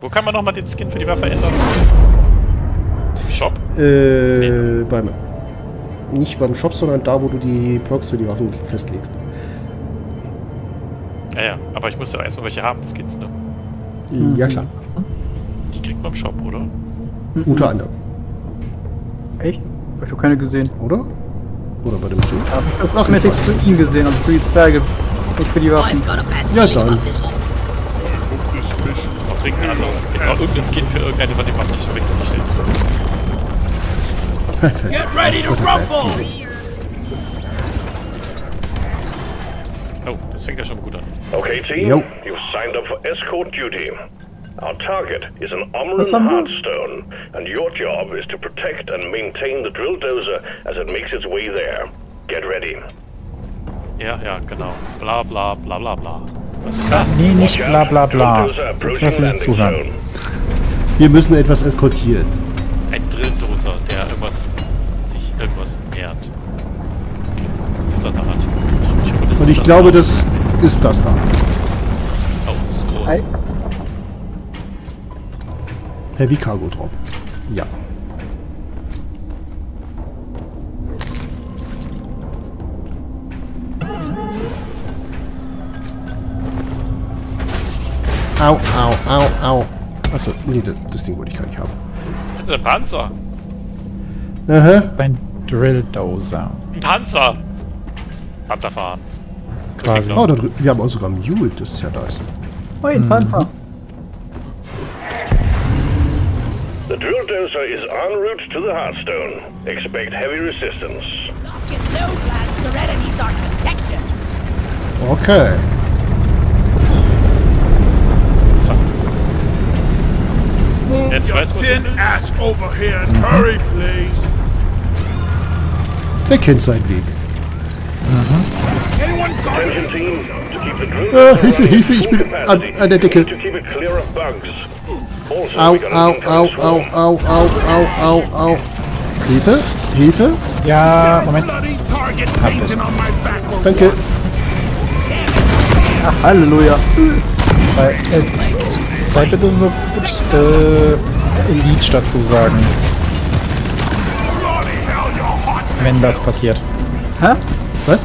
Wo kann man nochmal den Skin für die Waffe ändern? Im Shop? Nicht beim Shop, sondern da, wo du die Perks für die Waffen festlegst. Ja, aber ich muss ja erstmal welche haben, Skins, ne? Ja, klar. Die kriegt man im Shop, oder? Unter anderem. Echt? Hab ich doch keine gesehen. Oder? Oder bei dem Zug? Ja, ich hab Cosmetics für ihn gesehen, also für die Zwerge. Nicht für die Waffen. Ja, dann. Noch trinken andere. Genau, irgendein Skin für irgendeine von den Waffen, ich verwechsel nicht schnell. Perfekt. Get ready to rumble! Oh, das fängt ja schon mal gut an. Okay, team, Yo. you've signed up for escort duty. Our target is an Was Omran haben wir? Heartstone, and your job is to protect and maintain the drill dozer as it makes its way there. Get ready. Ja, genau. Bla bla bla bla bla. Was ist das? Nee, nicht bla bla bla. Drill dozer Sonst approaching lass ich nicht landing zuhören. zone. Wir müssen etwas eskortieren. Ein Drilldoser, der sich irgendwas nähert. Dieser da hat. Ich hoffe, das Und ist ich das glaube, da. das ist das da. Oh, das ist groß. Ei. Heavy Cargo Drop. Ja. Au, au, au, au. Achso, nee, das Ding wollte ich gar nicht haben. Das ist ein Panzer. Aha. Ein Drill-Dozer. Ein Panzer. Panzer fahren. Quasi. Oh, da drüben. Wir haben auch sogar Mule. Das ist ja nice. Oh, ein Panzer. The drill dozer is en route to the Heartstone. Expect heavy resistance. Get low, lads. The red needs our protection. Okay. So. Jetzt weiß was Thin ass over here and hurry, please. Der kennt seinen Weg. Anyone got Attention team, to keep the drill dozer Hilfe, running Hilfe, at ich full bin capacity, an der Decke. you need to keep it clear of bugs. Also, Au, we got au, an au, incoming au, swarm. au, au, au, au, au. Hilfe, Hilfe. Ja, Moment. bloody target painting on my back or Danke. Ach, Halleluja. Weil, seid bitte so gut, Elite dazu sagen, bloody hell, you're hot. wenn das passiert. Hä? Was?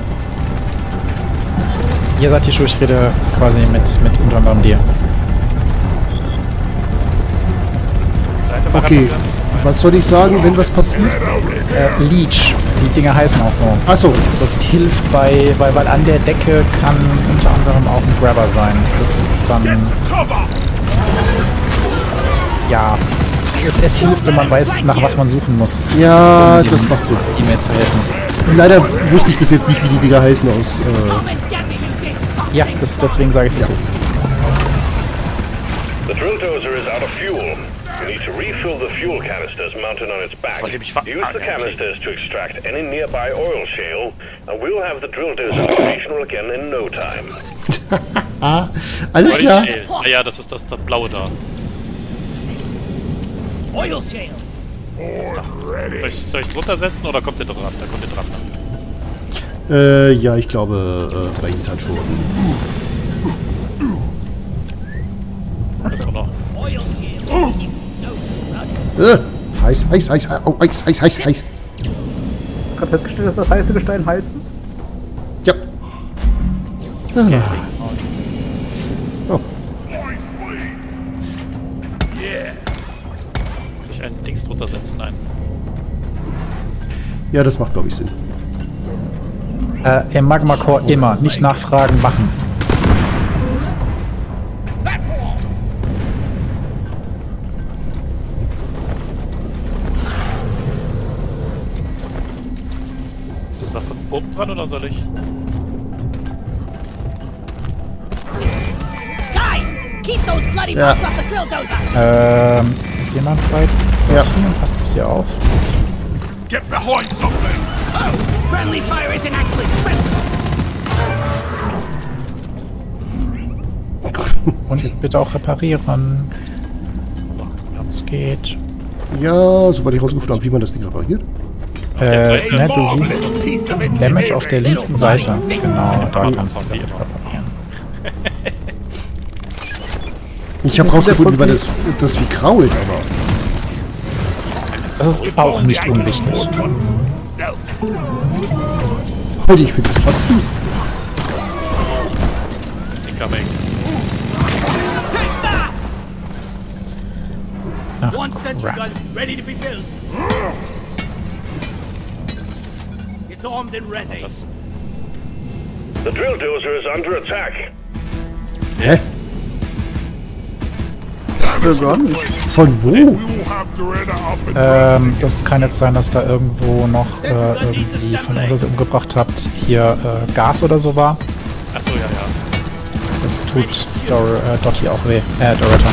Ihr seid hier schon, ich rede quasi mit unter anderem dir. Seite mal Okay. reparieren. Was soll ich sagen, wenn was passiert? Leech, die Dinger heißen auch so. Ach so. Das hilft weil an der Decke kann unter anderem auch ein Grabber sein. Das ist dann, Cover. ja, es hilft, wenn man weiß, nach was man suchen muss. Ja, um das macht Sinn. ihm zu helfen. Leider wusste ich bis jetzt nicht, wie die Dinger heißen aus. Come and get me, you big fuck. Ja, deswegen sage ich es dazu. The drill dozer is out of fuel. You need to refill the fuel canisters mounted on its back. wollte mich Use the canisters to extract any nearby oil shale, and we'll have the drill dozer operational again in no time. Alles klar. Ah ja, das ist das blaue da. Oil shale. Soll ich drunter setzen oder kommt der dran? Da kommt der dran. Ja, ich glaube, 3 Litern schon. Das ist auch noch. Oil shale. Heiß, heiß, heiß, oh, heiß, heiß, heiß, heiß. Ich hab gerade festgestellt, dass das heiße Gestein heiß ist. Ja. Oh, Soll ich ein Dings drunter setzen? Nein. ja, das macht, glaube ich, Sinn. Im Magma Core immer, nicht nachfragen, machen. Ist da von oben dran oder soll ich? Guys, keep those bloody Ja. bugs off the drill dozer. Ist jemand bereit? Ja. Passt bis hier auf. Get behind something. Oh, friendly fire isn't actually friendly. Und bitte auch reparieren. Es geht. Ja, sobald ich rausgefunden habe, wie man das Ding repariert. Ne, du siehst Damage auf der linken Seite. Genau, da kannst du reparieren. Ich habe rausgefunden, wie man das wie krault, aber... Das ist auch nicht unwichtig. Heute, ich finde das fast süß. Incoming. Ach, One sentry crap. gun ready to be built. It's armed and ready. Das. The drill dozer is under attack. Hä? Begonnen. Von wo? We will have Doretta up and Das kann jetzt sein, dass da irgendwo noch irgendwie von uns, das ihr umgebracht habt, hier Gas oder so war. Achso, ja, ja. Das tut Dottie auch weh. Doretta.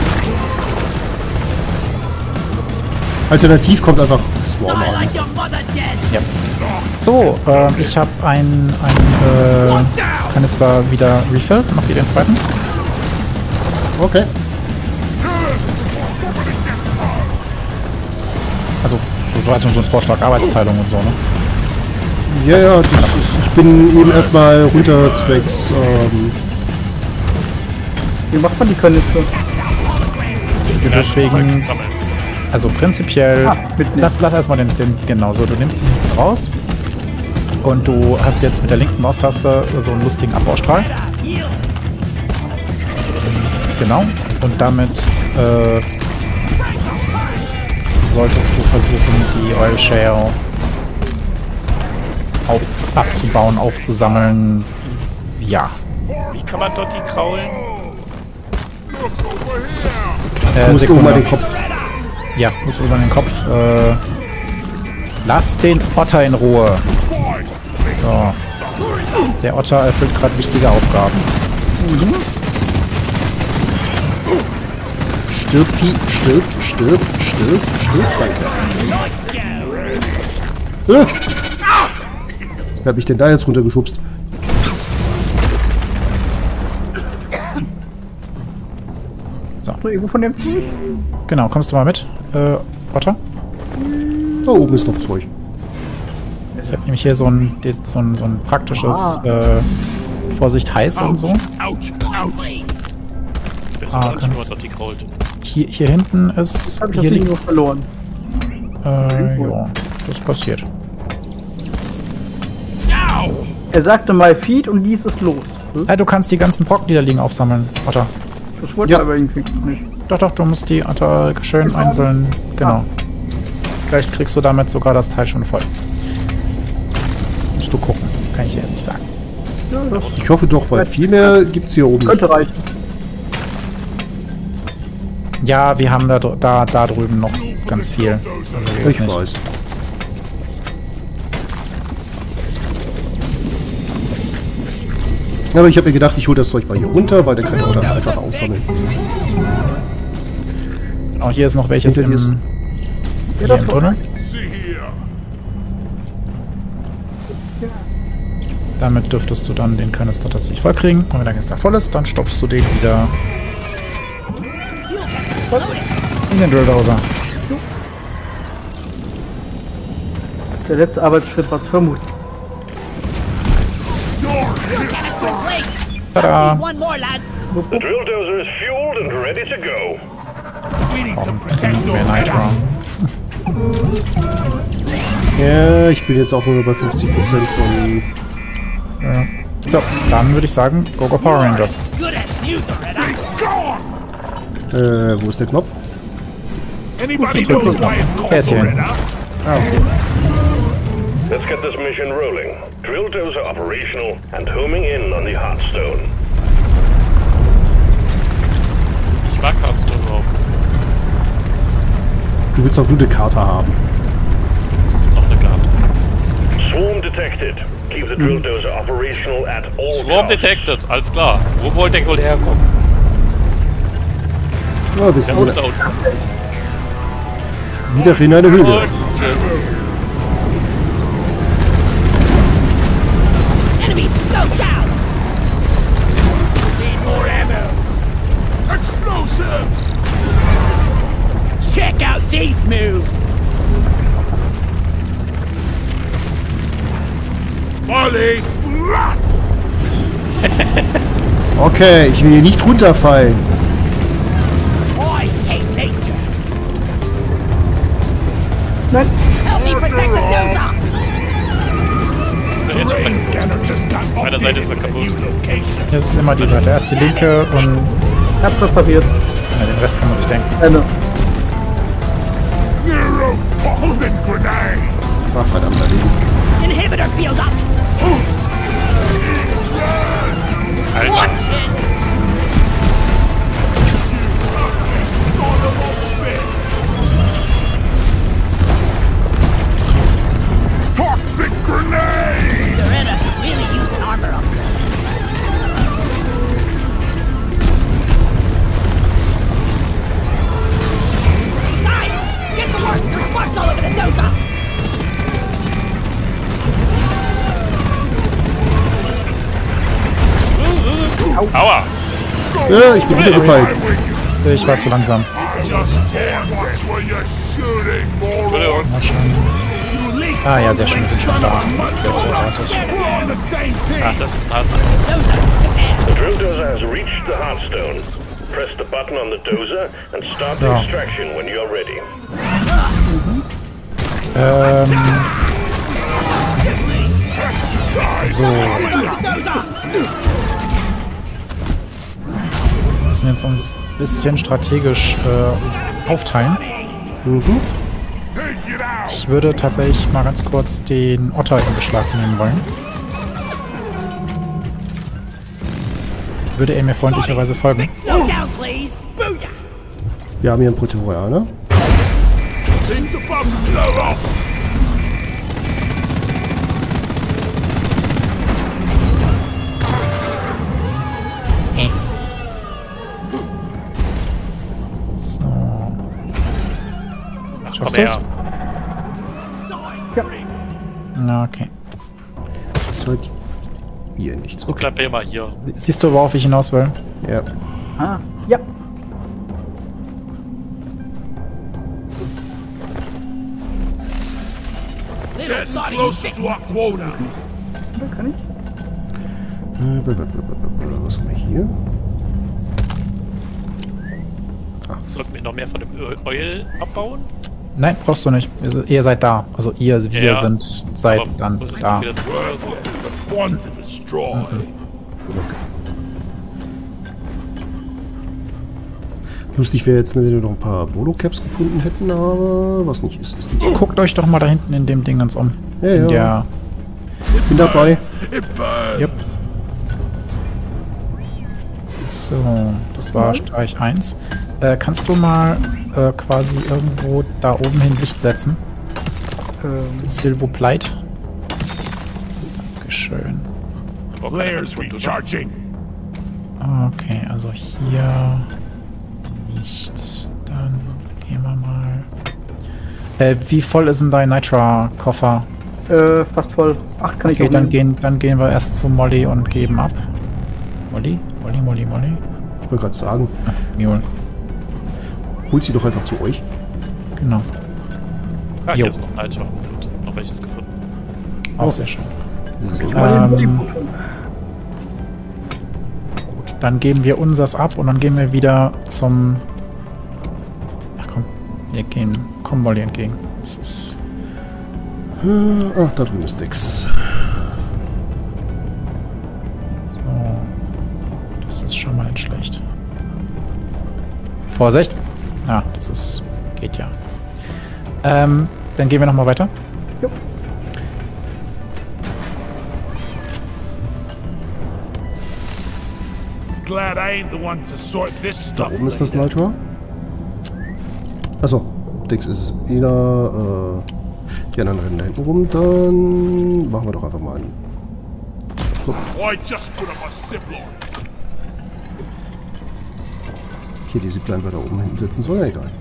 Alternativ kommt einfach Swarm Die an. like your mother dead. Ja. So, ich habe ein Kanister wieder refilled. Noch wieder den zweiten. Okay. Also, so ein Vorschlag, Arbeitsteilung und so, ne? Ja, ja, das ist, ich bin eben erstmal runter zwecks, Wie macht man die Kanister? Deswegen, also prinzipiell, mitnehmen. lass erstmal den, genau so, du nimmst ihn raus und du hast jetzt mit der linken Maustaste so einen lustigen Abbaustrahl. Genau, und damit solltest du versuchen, die Oil Shale abzubauen, aufzusammeln. Ja. Wie kann man dort die kraulen? du musst Sekunde. oben mal den Kopf. Ja, muss über den Kopf. Lass den Otter in Ruhe. So. Der Otter erfüllt gerade wichtige Aufgaben. Stirb, Vieh, stirb, stirb, stirb, stirb, danke. Wer hab ich denn da jetzt runtergeschubst? So, irgendwo von dem Ziel? Genau, kommst du mal mit, Otter? Da oben ist noch Zeug. Ich habe nämlich hier so ein praktisches Vorsicht heiß und so. ouch, ouch. Ich weiß gar nicht, wie man dort die krault. Hier hinten ist. Hab ich das Hier Ding liegt. nur verloren. Ja, das passiert. Er sagte mal Feed und ließ es los. Hm? Du kannst die ganzen Brocken, die da liegen, aufsammeln, Otter. Das wollte Ja. er aber irgendwie nicht. Doch, du musst die Otter schön einzeln. Genau. Vielleicht kriegst du damit sogar das Teil schon voll. Musst du gucken, kann ich dir nicht sagen. Ja, das Ich hoffe doch, weil viel mehr gibt's hier oben. könnte reichen. Ja, wir haben da drüben noch ganz viel. Also so ist Ich nicht. weiß. Aber ich habe mir gedacht, ich hole das Zeug mal hier runter, weil dann kann er das einfach aufsammeln. Auch hier ist noch welches Hinter dir ist- hier im Tunnel. See here. Damit dürftest du dann den Kanister tatsächlich voll kriegen. Und wenn der Kanister voll ist, dann stopfst du den wieder in den Drilldozer. Der letzte Arbeitsschritt war zu vermuten. Canister placed. Tada! One more, lads. The drill dozer is fueled and ready to go. We need to Dann protect nehmen wir your Nitro. Ja, ich bin jetzt auch nur bei 50% von... Ja. So, dann würde ich sagen, go Power Rangers. Good as new, Doretta. Wo ist der Knopf? Anybody knows why it's called Er ist hier hin. Doretta? Let's get this mission rolling. Drill dozer operational and homing in on the Hearthstone. Ich mag Hearthstone überhaupt. Du willst doch nur eine Karte haben. Noch eine Karte. Swarm detected. Keep the drill dozer operational at all Swarm times. detected, alles klar. Wo wollt ihr wohl herkommen? Ja, wissen Der Sie, ist da unten. wieder in eine Höhle. Und tschüss. Enemy scoped out. Need more ammo. Explosives! Check out these moves. Molly! Flat! Okay, ich will hier nicht runterfallen. Nein. Help me protect the Doza! Ist er jetzt schon weg? Scanner just got Auf einer Seite ist er kaputt. location. Jetzt ist immer die Seite. Erst die linke und Ich hab's repariert. ja, den Rest kann man sich denken. Ende. Euro frozen grenade. Ach, verdammt, daneben. Inhibitor field up! Alter. Watch it! Toxic grenade. Doretta could really use an armor up. Guys, get to work! There's sparks all over the Doza! Aua! Ja, ich bin runtergefallen. Ich war zu langsam. Just can't watch where you're shooting, moron. Mal schauen. Ah ja, sehr schön, wir sind schon da. Sehr großartig. We're on the same team. Ach, das ist ein Arzt. Doza, Japan! The drill dozer has reached the Hearthstone. Press the button on the dozer and start So. the extraction when you're ready. So. Wir müssen jetzt uns ein bisschen strategisch aufteilen. Take it out. Ich würde tatsächlich mal ganz kurz den Otter in Beschlag nehmen wollen. Würde er mir freundlicherweise folgen? Slow down, please! Booyah! Wir haben hier einen Proteroianer. Things about to blow up. So. Komm Schaffst du's? her. Na, okay. Das war hier nichts. Okay. Bleib hier mal hier. Siehst du, worauf ich hinaus will? Ja. Ah, ja. Little Getting thought of you closer six. to our quota. Da kann ich. Was haben wir hier? Sollten wir noch mehr von dem Oil abbauen? Nein, brauchst du nicht. Ihr seid da. Also wir Ja, sind seid aber dann muss ich da. noch wieder zurück oder so? Worthless, but fun to destroy. Lustig wäre jetzt, wenn wir noch ein paar Bolo-Caps gefunden hätten, aber was nicht ist, ist nicht. Guckt euch doch mal da hinten in dem Ding ganz um. Ja, in ja. der. Bin dabei. It burns. Yep. So, das war Streich 1. Kannst du mal quasi irgendwo da oben hin Licht setzen? Silvo Pleit. Dankeschön. Flares recharging. Okay, also hier nicht. Dann gehen wir mal. Wie voll ist denn dein Nitra-Koffer? Fast voll. 8 kann ich Okay, auch dann nehmen. gehen wir erst zu Molly und geben ab. Molly? Molly? Ich wollte gerade sagen, Ah, Mule. holt sie doch einfach zu euch. Genau. Ah, Jo. hier ist noch ein Alter. Und noch welches gefunden. Auch sehr schön. So. Gut, dann geben wir unsers ab und dann gehen wir wieder zum... Ach komm, kommen Molly entgegen. Das ist... Ach, da drüben ist Dex. So. Das ist schon mal nicht schlecht. Vorsicht! Ja, das ist... geht ja. Dann gehen wir nochmal weiter. Glad I ain't the one to sort this Da stuff. oben ist das later. Nitra. Achso, Dex ist es. Ina, die anderen rennen da hinten rum. Dann machen wir doch einfach mal einen. I just put up a zipline. Hier, die Zipline wir da oben hinsetzen soll. Ja, egal.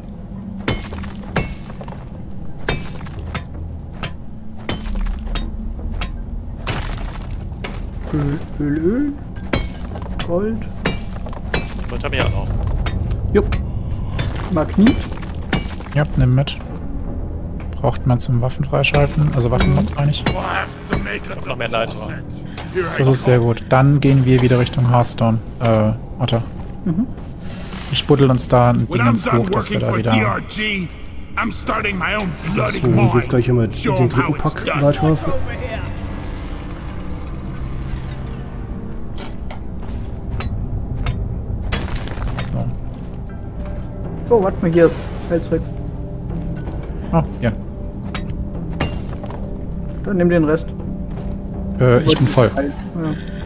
Öl. Gold. Und haben wir ja noch. Jupp. Magnit. Ja, nimm mit. Braucht man zum Waffen freischalten. Also Waffenmods meine ich. We'll have to make a noch mehr Leiter. deposit. Here I Das ist sehr gut. Dann gehen wir wieder Richtung Hearthstone. Otter. Ich buddel uns da ein When Ding I'm ins done Hoch, dass wir working da for wieder... DRG, I'm starting my own bloody So, mine. jetzt gleich einmal Show den 'em dritten how it's Pack done. Leitwaffe. Over here. So. Oh, warte mal, hier ist Feldzweck. Oh, ja. Dann nimm den Rest. Ich bin voll. Ja.